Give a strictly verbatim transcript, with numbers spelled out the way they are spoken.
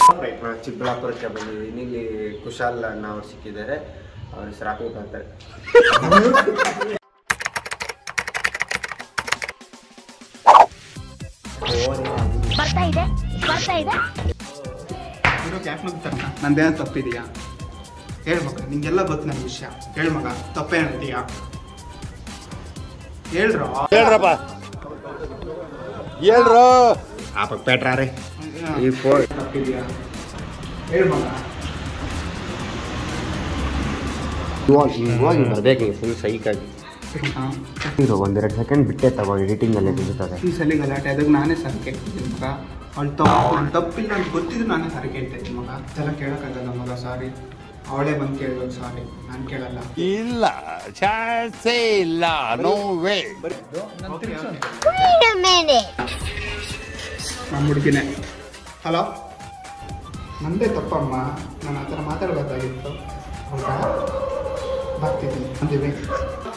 ಚಿಕ್ಕಬಳ್ಳಾಪುರಕ್ಕೆ ಬಂದಿದ್ದೀನಿ. ಇಲ್ಲಿ ಕುಶಾಲ್ ಅಣ್ಣ ಅವ್ರು ಸಿಕ್ಕಿದ್ದಾರೆ. ಅವ್ರ ಹೆಸರು ಹಾಕಬೇಕು ಅಂತಾರೆ. ಬರ್ತಾ ಇದೆ ಬರ್ತಾ ಇದೆ ನಂದೇನ ತಪ್ಪಿದೆಯಾ ಹೇಳ್ಮಗ? ನಿಂಗೆಲ್ಲ ಗೊತ್ತು ನನ್ನ ವಿಷಯ. ಹೇಳ್ಮಗ ತಪ್ಪೇನಂತೀಯಾ? ಹೇಳ್ರೋ ಹೇಳ್ರಪ್ಪ ಹೇಳ್ರೋ. ಆಪಕ್ ಪೇಟ್ರಾರೆ ಈ ಫೋನ್ ತಪ್ಪಿದೆಯಾ? ಹೇಳ್ಮಗ. ಇವಾಗ ಇವಾಗ ಬರ್ಬೇಕು ಫುಲ್ ಸೈಕಾಗಿ. ಇದು ಒಂದೆರಡು ಸೆಕೆಂಡ್ ಬಿಟ್ಟೆ ತಗೋ, ಎಡಿಟಿಂಗಲ್ಲೇ ಸಿಗುತ್ತದೆ. ಈ ಸಲ ಗಲಾಟೆ ಅದಕ್ಕೆ ನಾನೇ ಸರಿ ಕೇಳ್ತಿದ್ದೀನಿ ಮಗ. ಅವಳು ತಪ್ಪು ಅವ್ಳು ತಪ್ಪಿಲ್ಲ ಅಂತ ಗೊತ್ತಿದ್ರು ನಾನೇ ಸರಿ ಕೇಳ್ತಿದ್ದೀನಿ ಮಗ. ಎಲ್ಲ ಕೇಳೋಕ್ಕಾಗಲ್ಲ ಮಗ, ಸಾರಿ. ಅವಳೇ ಬಂದು ಕೇಳಬೇಕು, ಸಾರಿ. ನಾನು ಕೇಳಲ್ಲ. ಇಲ್ಲ ಚಾನ್ಸೇ ಇಲ್ಲ, ನೋ ವೇ. ನಮ್ಮ ಹುಡುಗಿನೇ. ಹಲೋ, ನಂದೇ ತಪ್ಪಮ್ಮ, ನಾನು ಆ ಥರ ಮಾತಾಡಬೇಕಾಗಿತ್ತು. ಹೌದಾ? ಬರ್ತಿದ್ದೀನಿ ಅಂತೀವಿ.